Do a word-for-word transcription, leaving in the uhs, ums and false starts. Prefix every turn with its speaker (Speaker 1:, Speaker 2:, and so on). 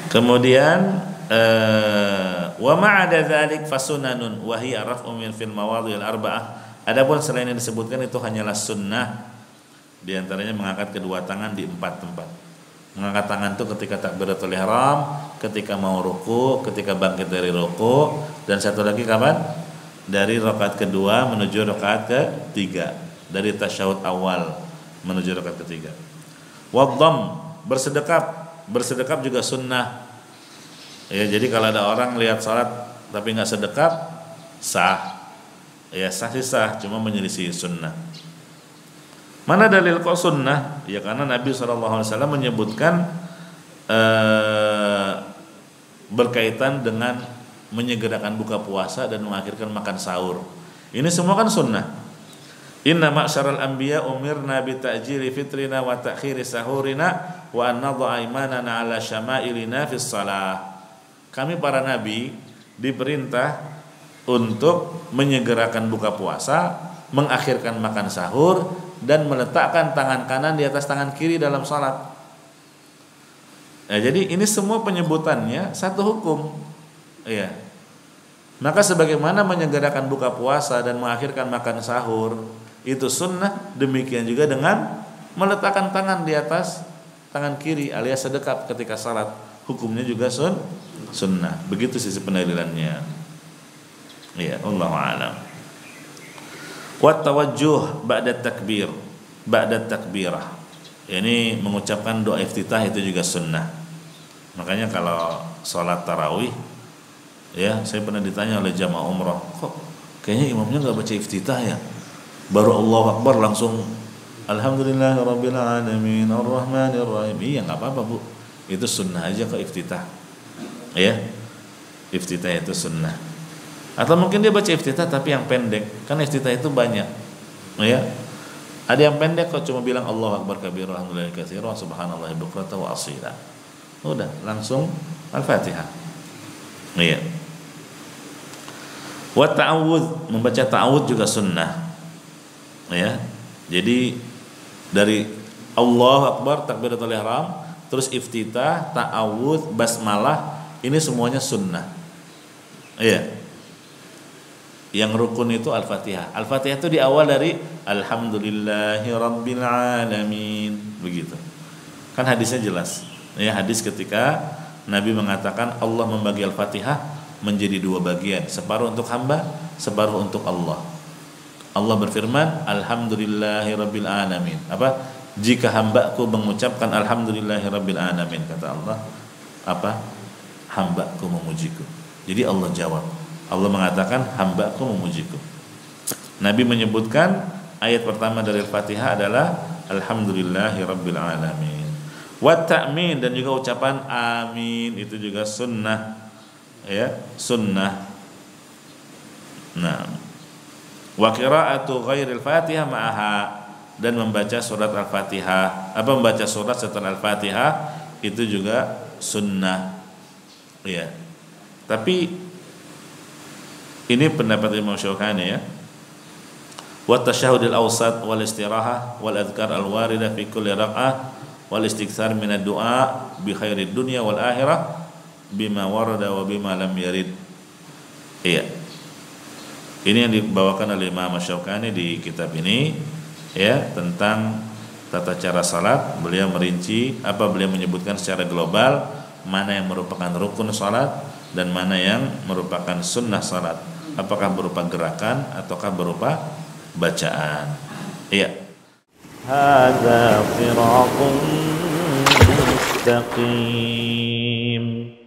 Speaker 1: Kemudian uh, wa ma'ada dzalik fasunanun wa hiya raf'u min fil mawadhi'il arba'ah. Adapun selain yang disebutkan itu hanyalah sunnah, di antaranya mengangkat kedua tangan di empat tempat. Mengangkat tangan itu ketika takbiratul ihram, ketika mau ruku, ketika bangkit dari ruku, dan satu lagi kapan? Dari rakaat kedua menuju rakaat ketiga, dari tasyahud awal menuju rakaat ketiga. Wadham, bersedekap, bersedekap juga sunnah. Ya, jadi kalau ada orang lihat salat tapi nggak sedekap, sah. Ya sah sih sah, cuma menyelisih sunnah. Mana dalil kok sunnah? Ya karena Nabi shallallahu alaihi wasallam menyebutkan uh, berkaitan dengan menyegerakan buka puasa dan mengakhirkan makan sahur. Ini semua kan sunnah. Inna ma'syaral anbiya umirna bi ta'jili fitrina wa ta'khiri sahurina wa an nadha'a imanana ala syama'ilina fis shalah. Kami para nabi diperintah untuk menyegerakan buka puasa, mengakhirkan makan sahur, dan meletakkan tangan kanan di atas tangan kiri dalam salat. Nah, jadi ini semua penyebutannya satu hukum. Iya. Maka sebagaimana menyegerakan buka puasa dan mengakhirkan makan sahur itu sunnah, demikian juga dengan meletakkan tangan di atas tangan kiri alias sedekap ketika salat, hukumnya juga sun sunnah. Begitu sisi pendalilannya. Ya, Allahu a'lam. Wa tawajjuh ba'da takbir, ba'da takbirah. Ini mengucapkan doa iftitah itu juga sunnah. Makanya kalau sholat tarawih, ya saya pernah ditanya oleh jamaah umrah, kok kayaknya imamnya nggak baca iftitah ya? Baru Allahu Akbar langsung Alhamdulillahirabbil alamin arrahmanir rahim. Iya nggak apa-apa bu, itu sunnah aja kok iftitah. Ya, iftitah itu sunnah. Atau mungkin dia baca iftitah tapi yang pendek, kan iftitah itu banyak, ya. Ada yang pendek kok cuma bilang Allahu Akbar kabira alhamdulillahi katsiran subhanallahi bukratan wa asila. Udah langsung Al-Fatihah. Iya. Wa ta'awudz, membaca ta'awudz juga sunnah. Ya. Jadi dari Allahu Akbar takbiratul ihram, terus iftitah, ta'awudz, basmalah, ini semuanya sunnah. Iya. Yang rukun itu Al-Fatihah. Al-Fatihah itu di awal dari Alhamdulillahirabbil alamin, begitu. Kan hadisnya jelas. Ya, hadis ketika Nabi mengatakan Allah membagi Al-Fatihah menjadi dua bagian, separuh untuk hamba, separuh untuk Allah. Allah berfirman, Alhamdulillahirabbil alamin. Apa? Jika hambaku mengucapkan Alhamdulillahirabbil alamin, kata Allah, apa? Hambaku memujiku. Jadi Allah jawab. Allah mengatakan hambaku memujiku. Nabi menyebutkan ayat pertama dari Al-Fatihah adalah Alhamdulillahirabbil alamin. Wa ta'min, dan juga ucapan amin itu juga sunnah. Ya, sunnah. Nah, wa qira'atu ghairil Fatihah ma'aha, dan membaca surat Al-Fatihah, apa membaca surat setelah Al-Fatihah itu juga sunnah. Ya. Tapi ini pendapat Imam Syaukani, ya. Wa tasyahudil awsat wal istirahah wal adhkar al waridah fi kulli raq'ah wal istikthar min ad-du'a bi khairid dunya wal akhirah bima warada wa bima lam yarid. Iya. Ini yang dibawakan oleh Imam Syaukani di kitab ini, ya, tentang tata cara salat. Beliau merinci, apa beliau menyebutkan secara global mana yang merupakan rukun salat dan mana yang merupakan sunnah salat. Apakah berupa gerakan ataukah berupa bacaan. Iya. Hadza sirathun mustaqim.